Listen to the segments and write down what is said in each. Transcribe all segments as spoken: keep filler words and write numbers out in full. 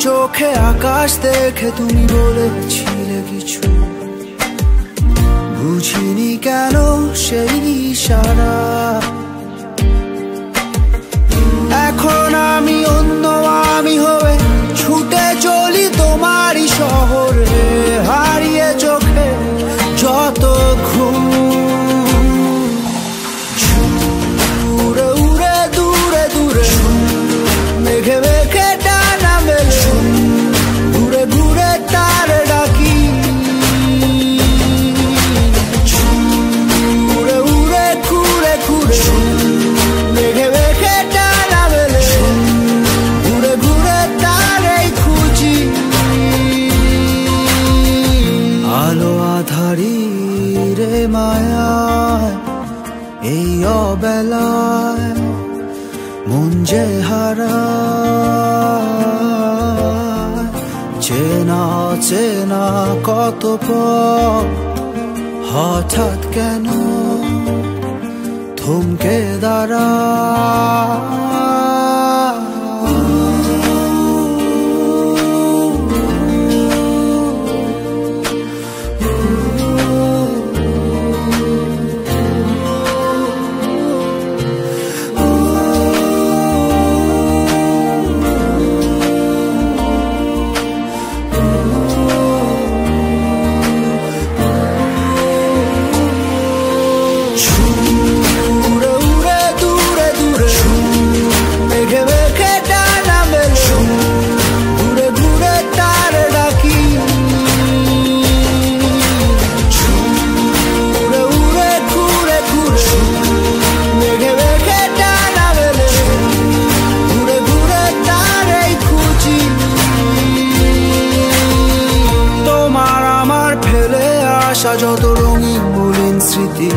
চোখে আকাশ দেখে তুমি বলেছিলে কিছু, বুঝিনি কেন সেই ইশারা। এখন আমি অন্য আমি হয়ে ছুটে চলি তোমারই শহরে, হারিয়ে চোখে যত ঘুম। উড়ে উড়ে দূরে দূরে মেঘে মেঘে ডানা মেলে, ঘুরে ঘুরে তার ডাকি। উড়ে উড়ে ঘুরে ঘুরে মেঘে মেঘে ডানা মেলে, ঘুরে ঘুরে তারই খুঁজি। আলো আধারি রে মায়ায় এই অবেলায় মন যে হারায়। চেনা চেনা কত পথ হঠাৎ কেন থমকে দাঁড়ায়। যত রঙিন মলিন স্মৃতি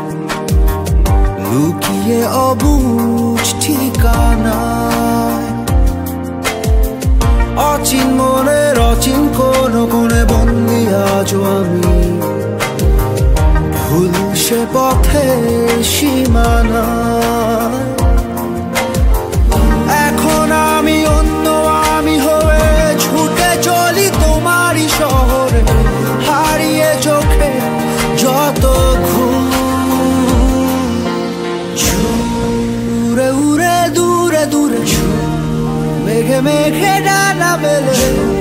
লুকিয়ে অবুঝ ঠিকানায়, অচিন মনের অচিন কোন কোণে বন্দি আজও আমি, ভুল সে পথে সীমানায়। এখন আমি অন্য আমি হয়ে ছুটে চলি তোমারই শহরে, হারিয়ে চোখে যত ঘুম। উড়ে উড়ে দূরে দূরে মেঘে মেঘে ডানা মেলে,